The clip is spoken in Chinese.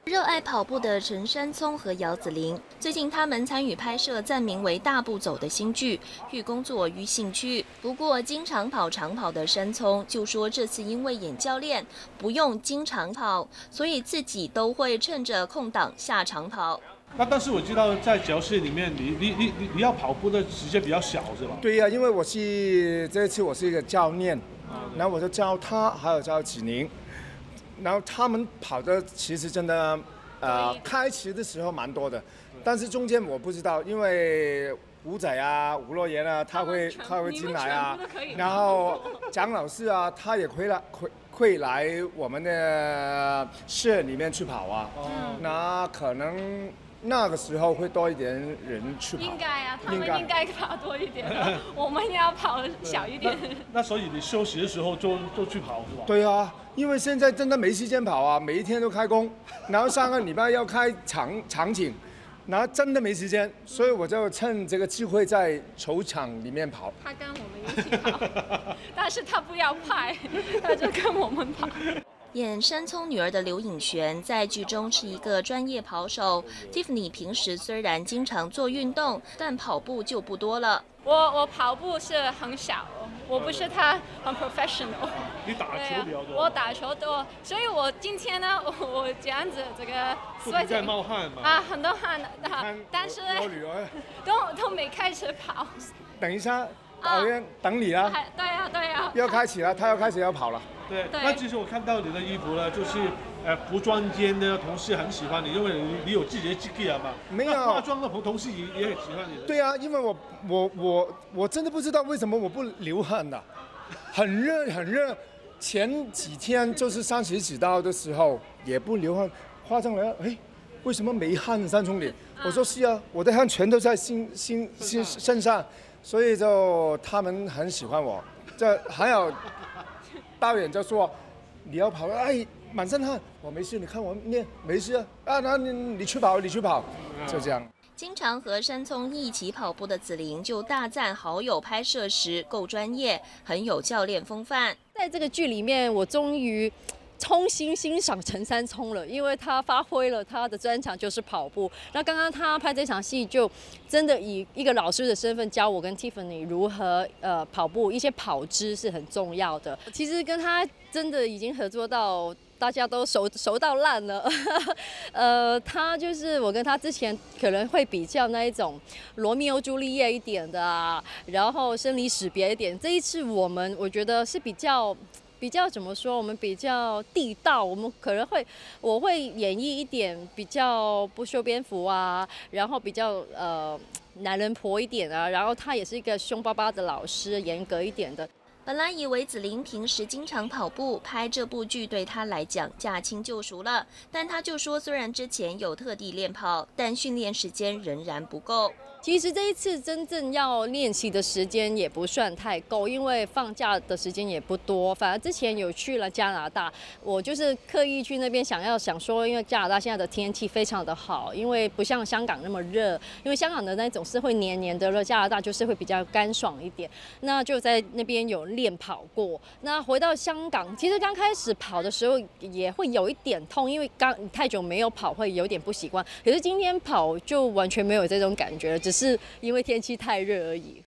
热爱跑步的陈山聪和姚子羚，最近他们参与拍摄暂名为《大步走》的新剧，寓工作于兴趣。不过，经常跑长跑的山聪就说，这次因为演教练不用经常跑，所以自己都会趁着空档下长跑。 但是我知道在教室里面，你要跑步的时间比较小，是吧？ 对呀、因为这次我是一个教练，然后我就教他，还有教子羚。然后他们跑的其实真的，开始的时候蛮多的，但是中间我不知道，因为吴仔啊、吴若言啊，他会进来啊，然后蒋老师啊，他也会来我们的社里面去跑啊，那可能。那个时候会多一点人去跑， 应该啊，他们应该跑多一点，我们要跑小一点。 那所以你休息的时候就去跑是吧？ 对啊，因为现在真的没时间跑啊，每一天都开工，然后上个礼拜要开场景，然后真的没时间，所以我就趁这个机会在球场里面跑。 他跟我们一起跑，但是他不要快，他就跟我们跑。 演山聪女儿的刘颖璇在剧中是一个专业跑手。Tiffany 平时虽然经常做运动，但跑步就不多了。 我跑步是很少，我不是他很 professional。 你打球比较多。 我打球多，所以我今天呢，我这样子这个。 不是在冒汗吗？ 啊，很多汗但是我女儿都没开始跑。 等一下，导演等你了。 对呀。 要开始了，他要开始要跑了。 对，那其实我看到你的衣服呢，就是服装间的同事很喜欢你，因为你有自己的 gear 嘛。没有。化妆的同事也很喜欢你的。 对啊，因为我真的不知道为什么我不流汗的，很热很热。前几天就是30几度的时候也不流汗，化妆了，哎，为什么没汗？三重脸，我说是啊，我的汗全都在身上，所以就他们很喜欢我。这还有。导演就说：“你要跑，哎，满身汗。我没事，你看我练，没事啊。那你去跑，就这样。” 经常和山聪一起跑步的子羚就大赞好友拍摄时够专业，很有教练风范。 在这个剧里面，我终于衷心欣赏陈山聪了，因为他发挥了他的专长就是跑步。那刚刚他拍这场戏，就真的以一个老师的身份教我跟 Tiffany 如何跑步，一些跑姿是很重要的。其实跟他真的已经合作到大家都熟到烂了。他就是我跟他之前可能会比较那一种罗密欧朱丽叶一点的啊，然后生离死别一点。这一次我觉得是比较怎么说？我们比较地道，我会演绎一点比较不修边幅啊，然后比较男人婆一点啊，然后他也是一个凶巴巴的老师，严格一点的。 本来以为子羚平时经常跑步，拍这部剧对他来讲驾轻就熟了，但他就说，虽然之前有特地练跑，但训练时间仍然不够。 其实这一次真正要练习的时间也不算太够，因为放假的时间也不多。反而之前有去了加拿大，我就是刻意去那边想说，因为加拿大现在的天气非常的好，因为不像香港那么热，因为香港的那种是会黏黏的热，加拿大就是会比较干爽一点。那就在那边有练跑过。那回到香港，其实刚开始跑的时候也会有一点痛，因为太久没有跑会有点不习惯。可是今天跑就完全没有这种感觉了，只是因为天气太热而已。